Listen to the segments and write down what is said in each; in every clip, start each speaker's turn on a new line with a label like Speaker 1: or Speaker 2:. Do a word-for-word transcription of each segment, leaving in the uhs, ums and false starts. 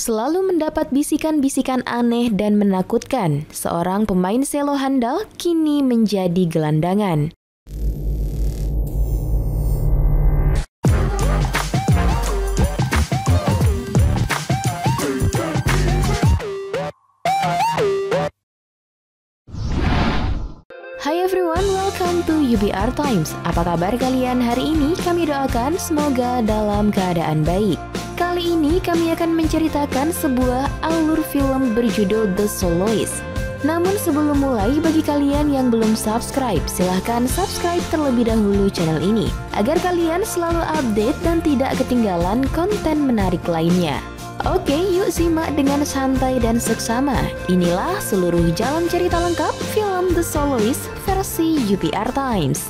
Speaker 1: Selalu mendapat bisikan-bisikan aneh dan menakutkan, seorang pemain selo handal kini menjadi gelandangan. Hai everyone, welcome to U B R Times. Apa kabar kalian hari ini? Kami doakan semoga dalam keadaan baik. Kali ini kami akan menceritakan sebuah alur film berjudul The Soloist. Namun sebelum mulai, bagi kalian yang belum subscribe, silahkan subscribe terlebih dahulu channel ini agar kalian selalu update dan tidak ketinggalan konten menarik lainnya. Oke, yuk simak dengan santai dan seksama. Inilah seluruh jalan cerita lengkap film The Soloist versi U B R Times.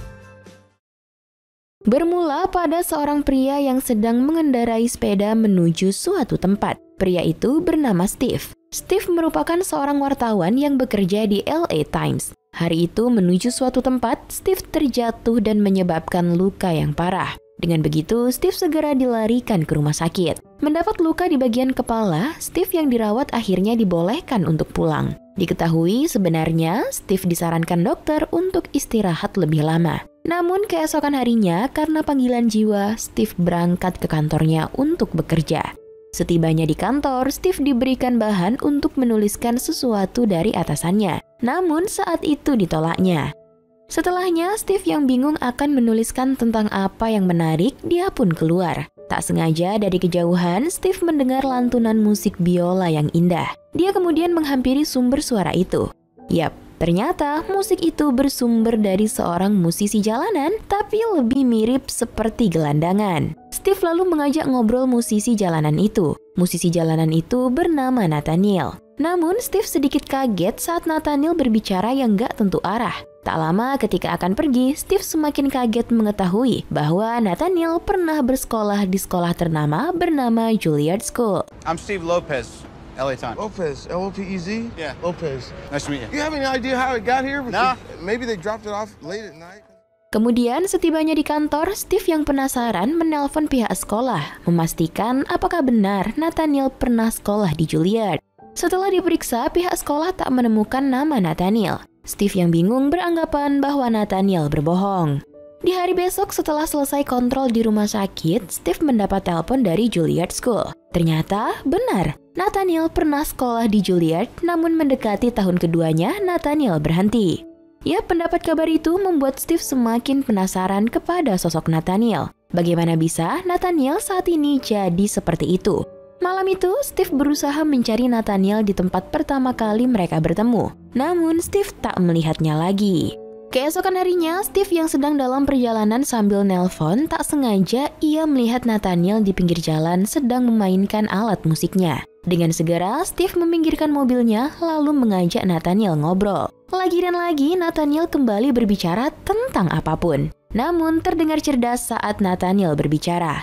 Speaker 1: Bermula pada seorang pria yang sedang mengendarai sepeda menuju suatu tempat. Pria itu bernama Steve. Steve merupakan seorang wartawan yang bekerja di L A Times. Hari itu menuju suatu tempat, Steve terjatuh dan menyebabkan luka yang parah. Dengan begitu, Steve segera dilarikan ke rumah sakit. Mendapat luka di bagian kepala, Steve yang dirawat akhirnya dibolehkan untuk pulang. Diketahui sebenarnya Steve disarankan dokter untuk istirahat lebih lama. Namun keesokan harinya, karena panggilan jiwa, Steve berangkat ke kantornya untuk bekerja. Setibanya di kantor, Steve diberikan bahan untuk menuliskan sesuatu dari atasannya. Namun saat itu ditolaknya. Setelahnya, Steve yang bingung akan menuliskan tentang apa yang menarik, dia pun keluar. Tak sengaja dari kejauhan, Steve mendengar lantunan musik biola yang indah. Dia kemudian menghampiri sumber suara itu. Yap, ternyata musik itu bersumber dari seorang musisi jalanan, tapi lebih mirip seperti gelandangan. Steve lalu mengajak ngobrol musisi jalanan itu. Musisi jalanan itu bernama Nathaniel. Namun Steve sedikit kaget saat Nathaniel berbicara yang gak tentu arah. Tak lama ketika akan pergi, Steve semakin kaget mengetahui bahwa Nathaniel pernah bersekolah di sekolah ternama bernama Juilliard School.
Speaker 2: I'm Steve Lopez, L A Times.
Speaker 3: Lopez, L O P E Z?
Speaker 2: Yeah.
Speaker 3: Lopez.
Speaker 2: Nice to meet you.
Speaker 3: You have any idea how it got here?
Speaker 2: No.
Speaker 3: Maybe they dropped it off late at night.
Speaker 1: Kemudian setibanya di kantor, Steve yang penasaran menelpon pihak sekolah, memastikan apakah benar Nathaniel pernah sekolah di Juilliard. Setelah diperiksa, pihak sekolah tak menemukan nama Nathaniel. Steve yang bingung beranggapan bahwa Nathaniel berbohong. Di hari besok setelah selesai kontrol di rumah sakit, Steve mendapat telepon dari Juilliard School. Ternyata benar, Nathaniel pernah sekolah di Juilliard, namun mendekati tahun keduanya Nathaniel berhenti. Ya, pendapat kabar itu membuat Steve semakin penasaran kepada sosok Nathaniel. Bagaimana bisa Nathaniel saat ini jadi seperti itu? Malam itu, Steve berusaha mencari Nathaniel di tempat pertama kali mereka bertemu. Namun, Steve tak melihatnya lagi. Keesokan harinya, Steve yang sedang dalam perjalanan sambil nelpon, tak sengaja ia melihat Nathaniel di pinggir jalan sedang memainkan alat musiknya. Dengan segera, Steve meminggirkan mobilnya lalu mengajak Nathaniel ngobrol. Lagi dan lagi, Nathaniel kembali berbicara tentang apapun. Namun, terdengar cerdas saat Nathaniel berbicara.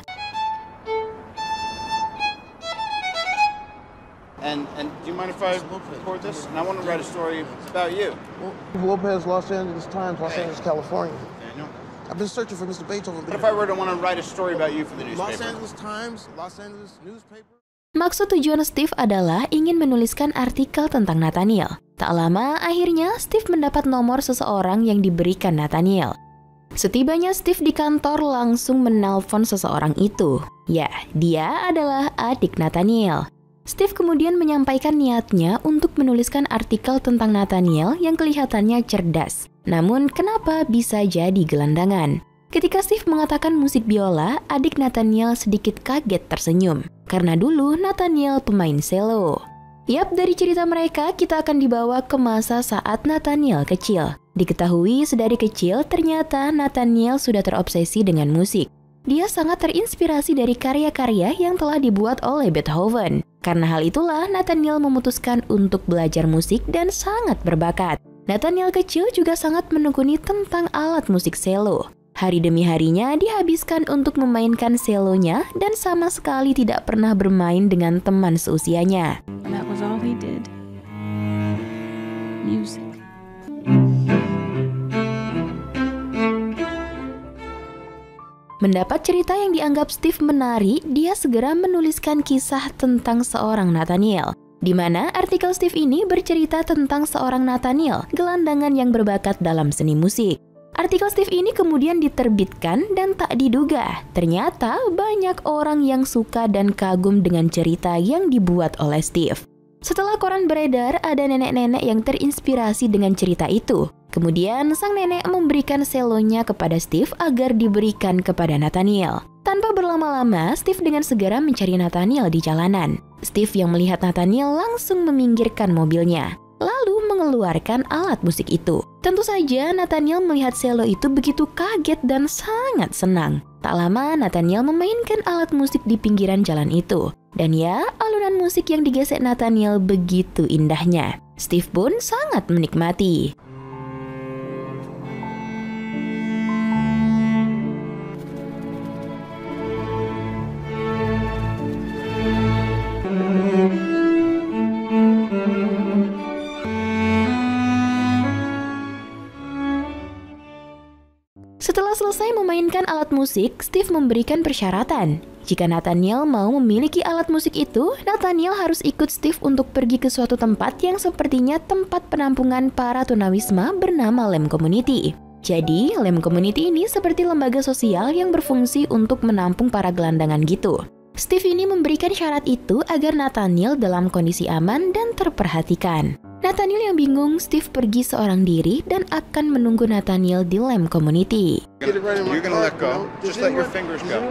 Speaker 2: And and do you mind if I record this? And I want to write a story about you.
Speaker 3: Lopez, Los Angeles Times, Los Angeles, California.
Speaker 2: Daniel.
Speaker 3: I've been searching for Mister Beethoven.
Speaker 2: What if I were to want to write a story about you for the
Speaker 3: Los
Speaker 2: newspaper?
Speaker 3: Angeles Times, Los Angeles newspaper.
Speaker 1: Maksud tujuan Steve adalah ingin menuliskan artikel tentang Nathaniel. Tak lama, akhirnya Steve mendapat nomor seseorang yang diberikan Nathaniel. Setibanya Steve di kantor langsung menelpon seseorang itu. Ya, dia adalah adik Nathaniel. Steve kemudian menyampaikan niatnya untuk menuliskan artikel tentang Nathaniel yang kelihatannya cerdas. Namun, kenapa bisa jadi gelandangan? Ketika Steve mengatakan musik biola, adik Nathaniel sedikit kaget tersenyum. Karena dulu Nathaniel pemain selo. Yap, dari cerita mereka, kita akan dibawa ke masa saat Nathaniel kecil. Diketahui sedari kecil, ternyata Nathaniel sudah terobsesi dengan musik. Dia sangat terinspirasi dari karya-karya yang telah dibuat oleh Beethoven. Karena hal itulah Nathaniel memutuskan untuk belajar musik dan sangat berbakat. Nathaniel kecil juga sangat menekuni tentang alat musik selo. Hari demi harinya dihabiskan untuk memainkan selonya dan sama sekali tidak pernah bermain dengan teman seusianya.
Speaker 4: That was all he did. Music.
Speaker 1: Mendapat cerita yang dianggap Steve menarik, dia segera menuliskan kisah tentang seorang Nathaniel, di mana artikel Steve ini bercerita tentang seorang Nathaniel, gelandangan yang berbakat dalam seni musik. Artikel Steve ini kemudian diterbitkan dan tak diduga, ternyata banyak orang yang suka dan kagum dengan cerita yang dibuat oleh Steve. Setelah koran beredar, ada nenek-nenek yang terinspirasi dengan cerita itu. Kemudian sang nenek memberikan selonya kepada Steve agar diberikan kepada Nathaniel. Tanpa berlama-lama, Steve dengan segera mencari Nathaniel di jalanan. Steve yang melihat Nathaniel langsung meminggirkan mobilnya, lalu mengeluarkan alat musik itu. Tentu saja Nathaniel melihat selo itu begitu kaget dan sangat senang. Tak lama Nathaniel memainkan alat musik di pinggiran jalan itu. Dan ya, alunan musik yang digesek Nathaniel begitu indahnya. Steve pun sangat menikmati. Setelah selesai memainkan alat musik, Steve memberikan persyaratan. Jika Nathaniel mau memiliki alat musik itu, Nathaniel harus ikut Steve untuk pergi ke suatu tempat yang sepertinya tempat penampungan para tunawisma bernama Lamb Community. Jadi, Lamb Community ini seperti lembaga sosial yang berfungsi untuk menampung para gelandangan gitu. Steve ini memberikan syarat itu agar Nathaniel dalam kondisi aman dan terperhatikan. Nathaniel yang bingung, Steve pergi seorang diri dan akan menunggu Nathaniel di Lamb Community.
Speaker 2: You're gonna let go. Just let your fingers go.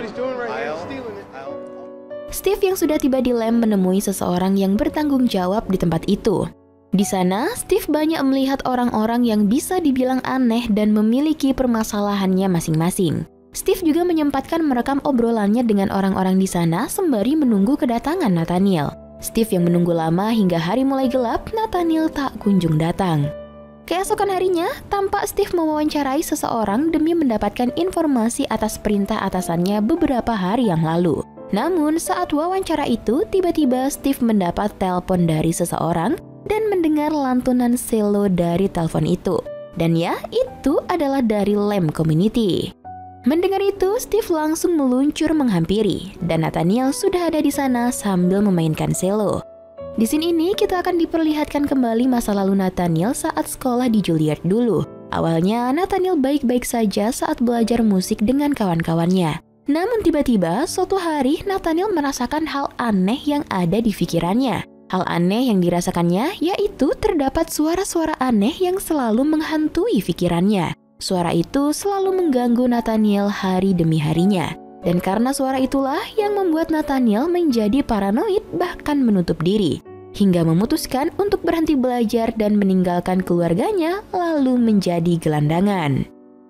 Speaker 1: Steve yang sudah tiba di Lamb menemui seseorang yang bertanggung jawab di tempat itu. Di sana, Steve banyak melihat orang-orang yang bisa dibilang aneh dan memiliki permasalahannya masing-masing. Steve juga menyempatkan merekam obrolannya dengan orang-orang di sana sembari menunggu kedatangan Nathaniel. Steve yang menunggu lama hingga hari mulai gelap, Nathaniel tak kunjung datang. Keesokan harinya, tampak Steve mewawancarai seseorang demi mendapatkan informasi atas perintah atasannya beberapa hari yang lalu. Namun, saat wawancara itu, tiba-tiba Steve mendapat telepon dari seseorang dan mendengar lantunan selo dari telepon itu. Dan ya, itu adalah dari Lamb Community. Mendengar itu, Steve langsung meluncur menghampiri, dan Nathaniel sudah ada di sana sambil memainkan selo. Di sini ini kita akan diperlihatkan kembali masa lalu Nathaniel saat sekolah di Juilliard dulu. Awalnya, Nathaniel baik-baik saja saat belajar musik dengan kawan-kawannya. Namun tiba-tiba, suatu hari Nathaniel merasakan hal aneh yang ada di pikirannya. Hal aneh yang dirasakannya yaitu terdapat suara-suara aneh yang selalu menghantui pikirannya. Suara itu selalu mengganggu Nathaniel hari demi harinya. Dan karena suara itulah yang membuat Nathaniel menjadi paranoid bahkan menutup diri. Hingga memutuskan untuk berhenti belajar dan meninggalkan keluarganya lalu menjadi gelandangan.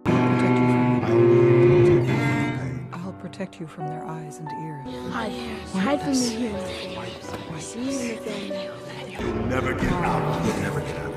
Speaker 4: I'll protect you from their eyes and ears.
Speaker 5: Hide, hide from me here. See you, Nathaniel.
Speaker 6: You'll never get out. You'll never get out.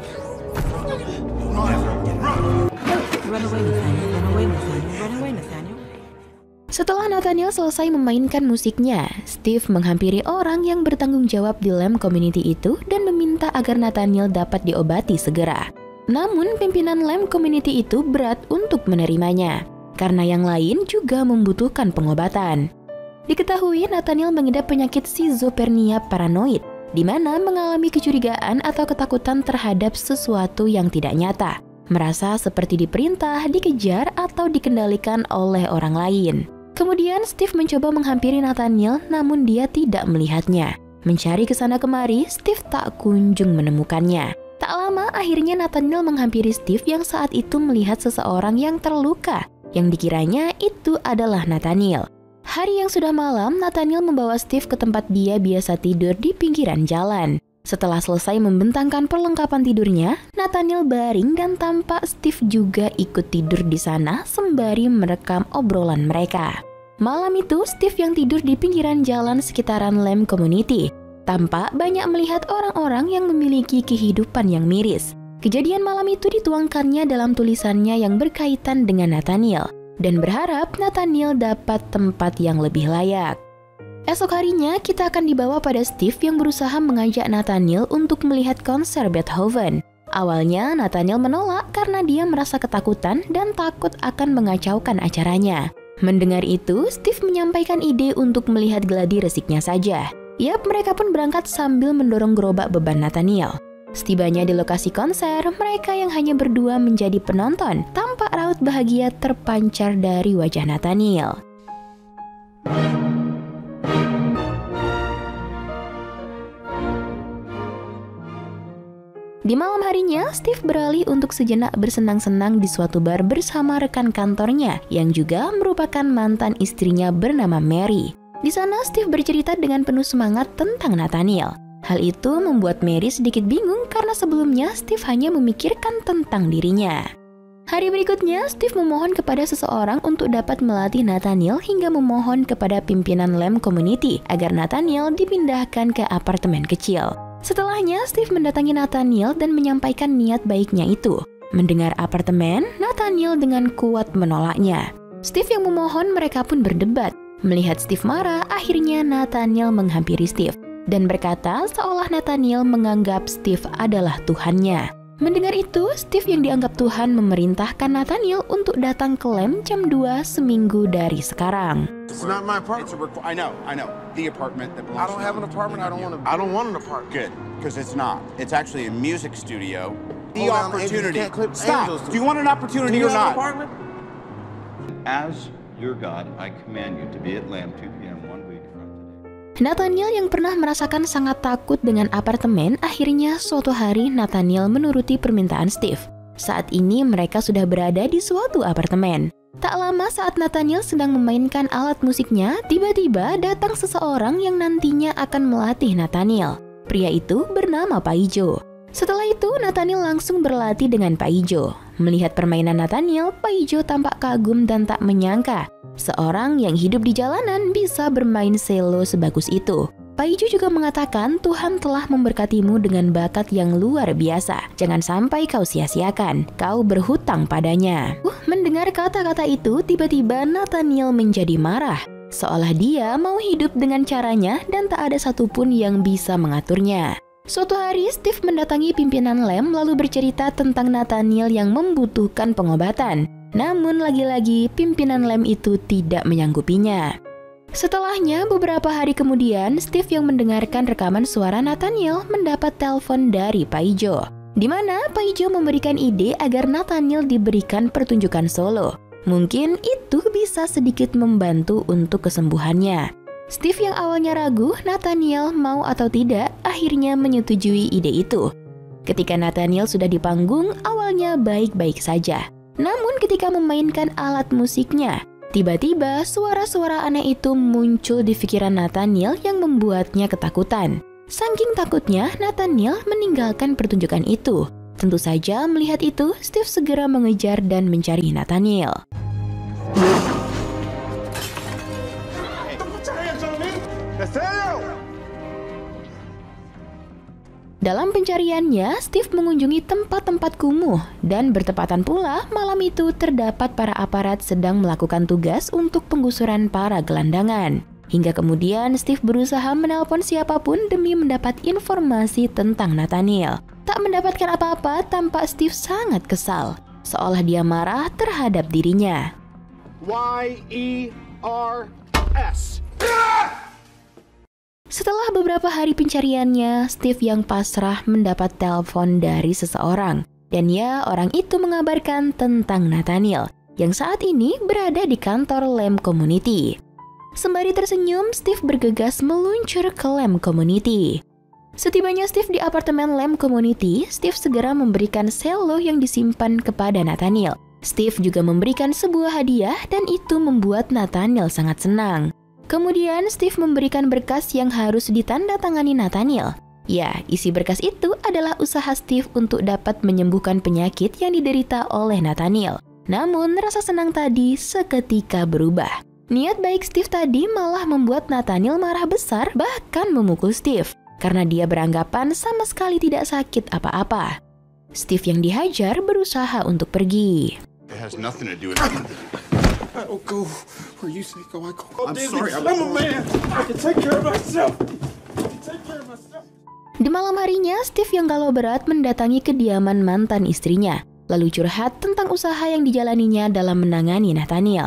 Speaker 4: Run away, Nathaniel. Run away, Nathaniel. Run away, Nathaniel.
Speaker 1: Setelah Nathaniel selesai memainkan musiknya, Steve menghampiri orang yang bertanggung jawab di Lamb Community itu dan meminta agar Nathaniel dapat diobati segera. Namun pimpinan Lamb Community itu berat untuk menerimanya, karena yang lain juga membutuhkan pengobatan. Diketahui Nathaniel mengidap penyakit schizophrenia paranoid, di mana mengalami kecurigaan atau ketakutan terhadap sesuatu yang tidak nyata. Merasa seperti diperintah, dikejar, atau dikendalikan oleh orang lain. Kemudian Steve mencoba menghampiri Nathaniel namun dia tidak melihatnya. Mencari kesana kemari, Steve tak kunjung menemukannya. Tak lama akhirnya Nathaniel menghampiri Steve yang saat itu melihat seseorang yang terluka, yang dikiranya itu adalah Nathaniel. Hari yang sudah malam, Nathaniel membawa Steve ke tempat dia biasa tidur di pinggiran jalan. Setelah selesai membentangkan perlengkapan tidurnya, Nathaniel baring dan tampak Steve juga ikut tidur di sana sembari merekam obrolan mereka. Malam itu, Steve yang tidur di pinggiran jalan sekitaran Lamb Community, tampak banyak melihat orang-orang yang memiliki kehidupan yang miris. Kejadian malam itu dituangkannya dalam tulisannya yang berkaitan dengan Nathaniel, dan berharap Nathaniel dapat tempat yang lebih layak. Esok harinya, kita akan dibawa pada Steve yang berusaha mengajak Nathaniel untuk melihat konser Beethoven. Awalnya, Nathaniel menolak karena dia merasa ketakutan dan takut akan mengacaukan acaranya. Mendengar itu, Steve menyampaikan ide untuk melihat gladi resiknya saja. Yap, mereka pun berangkat sambil mendorong gerobak beban Nathaniel. Setibanya di lokasi konser, mereka yang hanya berdua menjadi penonton. Tampak raut bahagia terpancar dari wajah Nathaniel. Di malam harinya, Steve beralih untuk sejenak bersenang-senang di suatu bar bersama rekan kantornya yang juga merupakan mantan istrinya bernama Mary. Di sana, Steve bercerita dengan penuh semangat tentang Nathaniel. Hal itu membuat Mary sedikit bingung karena sebelumnya Steve hanya memikirkan tentang dirinya. Hari berikutnya, Steve memohon kepada seseorang untuk dapat melatih Nathaniel hingga memohon kepada pimpinan Lamb Community agar Nathaniel dipindahkan ke apartemen kecil. Setelahnya, Steve mendatangi Nathaniel dan menyampaikan niat baiknya itu. Mendengar apartemen, Nathaniel dengan kuat menolaknya. Steve yang memohon, mereka pun berdebat. Melihat Steve marah, akhirnya Nathaniel menghampiri Steve dan berkata seolah Nathaniel menganggap Steve adalah Tuhannya. Mendengar itu, Steve yang dianggap Tuhan memerintahkan Nathaniel untuk datang ke Lamb jam dua seminggu dari sekarang.
Speaker 3: It's not my apartment.
Speaker 2: It's a requ- I know, I know. The apartment that belongs
Speaker 3: I don't
Speaker 2: to
Speaker 3: have an
Speaker 2: you.
Speaker 3: apartment. I don't want to. I don't want an apartment.
Speaker 2: Good, because it's not. It's actually a music studio. The
Speaker 3: Hold on, Abe, you
Speaker 2: opportunity.
Speaker 3: can't clip
Speaker 2: Stop.
Speaker 3: angels.
Speaker 2: Do you want an
Speaker 3: Do
Speaker 2: opportunity
Speaker 3: you
Speaker 2: or
Speaker 3: have an
Speaker 2: not?
Speaker 3: apartment?
Speaker 6: As your God, I command you to be at Lamb two p m one week from today.
Speaker 1: Nathaniel yang pernah merasakan sangat takut dengan apartemen, akhirnya suatu hari Nathaniel menuruti permintaan Steve. Saat ini mereka sudah berada di suatu apartemen. Tak lama saat Nathaniel sedang memainkan alat musiknya, tiba-tiba datang seseorang yang nantinya akan melatih Nathaniel. Pria itu bernama Pak Ijo. Setelah itu, Nathaniel langsung berlatih dengan Pak Ijo. Melihat permainan Nathaniel, Pak Ijo tampak kagum dan tak menyangka seorang yang hidup di jalanan bisa bermain selo sebagus itu. Pak Ijo juga mengatakan Tuhan telah memberkatimu dengan bakat yang luar biasa. Jangan sampai kau sia-siakan, kau berhutang padanya. Uh, mendengar kata-kata itu, tiba-tiba Nathaniel menjadi marah. Seolah dia mau hidup dengan caranya dan tak ada satupun yang bisa mengaturnya. Suatu hari, Steve mendatangi pimpinan Lamb lalu bercerita tentang Nathaniel yang membutuhkan pengobatan. Namun lagi-lagi pimpinan Lamb itu tidak menyanggupinya. Setelahnya, beberapa hari kemudian, Steve yang mendengarkan rekaman suara Nathaniel mendapat telepon dari Pak Ijo, di mana Pak Ijo memberikan ide agar Nathaniel diberikan pertunjukan solo. Mungkin itu bisa sedikit membantu untuk kesembuhannya. Steve yang awalnya ragu Nathaniel mau atau tidak, akhirnya menyetujui ide itu. Ketika Nathaniel sudah di panggung, awalnya baik-baik saja. Namun ketika memainkan alat musiknya, tiba-tiba suara-suara aneh itu muncul di pikiran Nathaniel yang membuatnya ketakutan. Saking takutnya, Nathaniel meninggalkan pertunjukan itu. Tentu saja melihat itu, Steve segera mengejar dan mencari Nathaniel. Dalam pencariannya, Steve mengunjungi tempat-tempat kumuh dan bertepatan pula malam itu terdapat para aparat sedang melakukan tugas untuk penggusuran para gelandangan. Hingga kemudian Steve berusaha menelpon siapapun demi mendapat informasi tentang Nathaniel. Tak mendapatkan apa-apa, tampak Steve sangat kesal, seolah dia marah terhadap dirinya.
Speaker 2: Y E R S.
Speaker 1: Setelah beberapa hari pencariannya, Steve yang pasrah mendapat telepon dari seseorang. Dan ya, orang itu mengabarkan tentang Nathaniel, yang saat ini berada di kantor Lamb Community. Sembari tersenyum, Steve bergegas meluncur ke Lamb Community. Setibanya Steve di apartemen Lamb Community, Steve segera memberikan selo yang disimpan kepada Nathaniel. Steve juga memberikan sebuah hadiah dan itu membuat Nathaniel sangat senang. Kemudian Steve memberikan berkas yang harus ditandatangani Nathaniel. Ya, isi berkas itu adalah usaha Steve untuk dapat menyembuhkan penyakit yang diderita oleh Nathaniel. Namun rasa senang tadi seketika berubah. Niat baik Steve tadi malah membuat Nathaniel marah besar, bahkan memukul Steve, karena dia beranggapan sama sekali tidak sakit apa-apa. Steve yang dihajar berusaha untuk pergi.
Speaker 2: It has nothing to do with anything.
Speaker 3: I will go where you say go. I go.
Speaker 2: I'm sorry. I'm
Speaker 3: I'm a man. I can take care of myself. I can take care of myself.
Speaker 1: Di malam harinya, Steve yang galau berat mendatangi kediaman mantan istrinya, lalu curhat tentang usaha yang dijalaninya dalam menangani Nathaniel.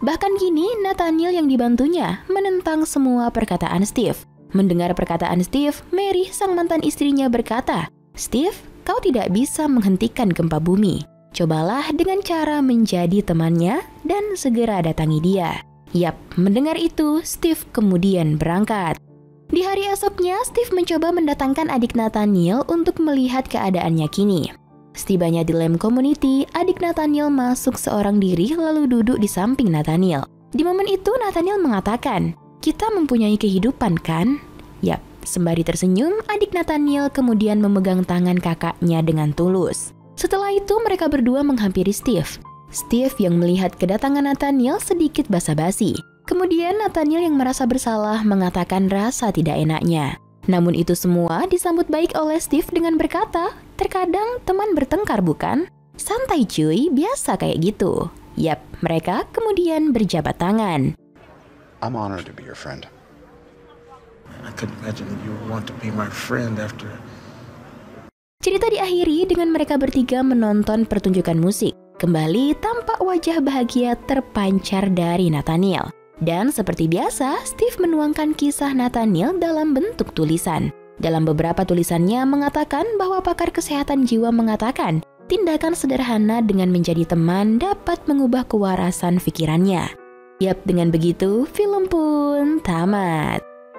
Speaker 1: Bahkan kini Nathaniel yang dibantunya menentang semua perkataan Steve. Mendengar perkataan Steve, Mary sang mantan istrinya berkata, "Steve, kau tidak bisa menghentikan gempa bumi. Cobalah dengan cara menjadi temannya dan segera datangi dia." Yap, mendengar itu, Steve kemudian berangkat. Di hari esoknya, Steve mencoba mendatangkan adik Nathaniel untuk melihat keadaannya kini. Setibanya di Lamb Community, adik Nathaniel masuk seorang diri lalu duduk di samping Nathaniel. Di momen itu, Nathaniel mengatakan, "Kita mempunyai kehidupan, kan?" Yap, sembari tersenyum, adik Nathaniel kemudian memegang tangan kakaknya dengan tulus. Setelah itu, mereka berdua menghampiri Steve. Steve yang melihat kedatangan Nathaniel sedikit basa-basi. Kemudian Nathaniel yang merasa bersalah mengatakan rasa tidak enaknya. Namun itu semua disambut baik oleh Steve dengan berkata, "Terkadang teman bertengkar bukan? Santai cuy, biasa kayak gitu." Yap, mereka kemudian berjabat tangan.
Speaker 3: I'm honored to be your friend.
Speaker 7: I couldn't imagine that you would want to be my friend after.
Speaker 1: Cerita diakhiri dengan mereka bertiga menonton pertunjukan musik. Kembali tampak wajah bahagia terpancar dari Nathaniel. Dan seperti biasa, Steve menuangkan kisah Nathaniel dalam bentuk tulisan. Dalam beberapa tulisannya mengatakan bahwa pakar kesehatan jiwa mengatakan tindakan sederhana dengan menjadi teman dapat mengubah kewarasan pikirannya. Yap, dengan begitu film pun tamat.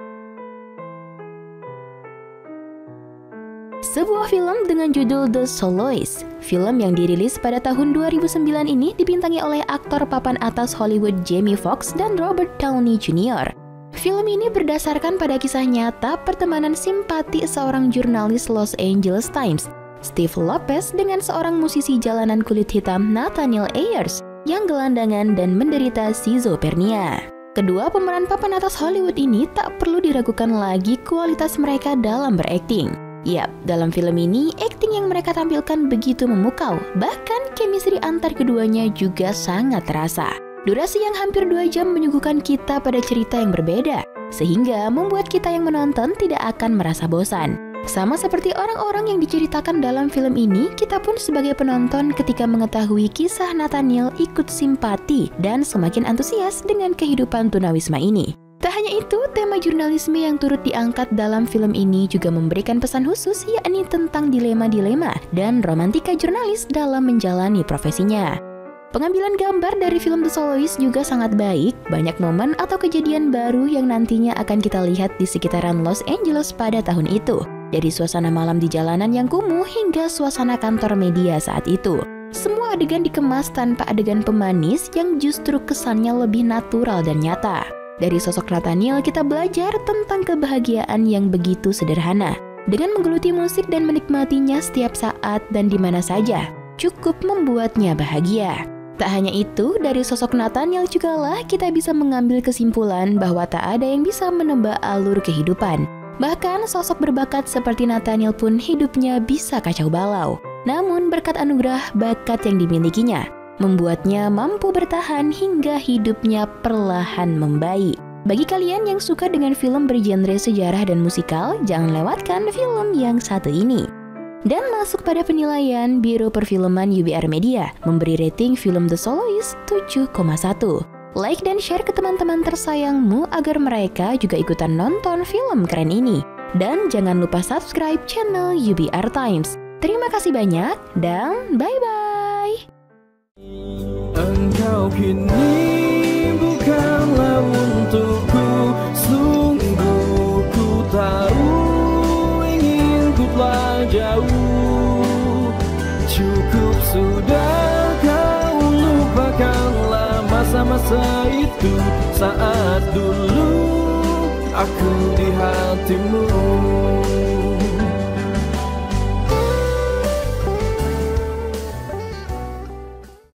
Speaker 1: Sebuah film dengan judul The Soloist. Film yang dirilis pada tahun dua ribu sembilan ini dibintangi oleh aktor papan atas Hollywood Jamie Foxx dan Robert Downey Junior Film ini berdasarkan pada kisah nyata pertemanan simpati seorang jurnalis Los Angeles Times, Steve Lopez, dengan seorang musisi jalanan kulit hitam Nathaniel Ayers yang gelandangan dan menderita schizophrenia. Kedua pemeran papan atas Hollywood ini tak perlu diragukan lagi kualitas mereka dalam berakting. Yap, dalam film ini, akting yang mereka tampilkan begitu memukau. Bahkan, chemistry antar keduanya juga sangat terasa. Durasi yang hampir dua jam menyuguhkan kita pada cerita yang berbeda, sehingga membuat kita yang menonton tidak akan merasa bosan. Sama seperti orang-orang yang diceritakan dalam film ini, kita pun sebagai penonton ketika mengetahui kisah Nathaniel ikut simpati dan semakin antusias dengan kehidupan tunawisma ini. Tak hanya itu, tema jurnalisme yang turut diangkat dalam film ini juga memberikan pesan khusus, yakni tentang dilema-dilema dan romantika jurnalis dalam menjalani profesinya. Pengambilan gambar dari film The Soloist juga sangat baik, banyak momen atau kejadian baru yang nantinya akan kita lihat di sekitaran Los Angeles pada tahun itu. Dari suasana malam di jalanan yang kumuh hingga suasana kantor media saat itu. Semua adegan dikemas tanpa adegan pemanis yang justru kesannya lebih natural dan nyata. Dari sosok Nathaniel kita belajar tentang kebahagiaan yang begitu sederhana. Dengan menggeluti musik dan menikmatinya setiap saat dan di mana saja, cukup membuatnya bahagia. Tak hanya itu, dari sosok Nathaniel jugalah kita bisa mengambil kesimpulan bahwa tak ada yang bisa menebak alur kehidupan. Bahkan sosok berbakat seperti Nathaniel pun hidupnya bisa kacau balau. Namun berkat anugerah bakat yang dimilikinya, membuatnya mampu bertahan hingga hidupnya perlahan membaik. Bagi kalian yang suka dengan film bergenre sejarah dan musikal, jangan lewatkan film yang satu ini. Dan masuk pada penilaian, Biro Perfilman U B R Media memberi rating film The Soloist tujuh koma satu. Like dan share ke teman-teman tersayangmu agar mereka juga ikutan nonton film keren ini. Dan jangan lupa subscribe channel U B R Times. Terima kasih banyak dan bye-bye!
Speaker 8: Engkau kini bukanlah untukku, sungguh ku tahu ingin ku telah jauh. Cukup sudah kau lupakanlah masa-masa itu, saat dulu aku di hatimu.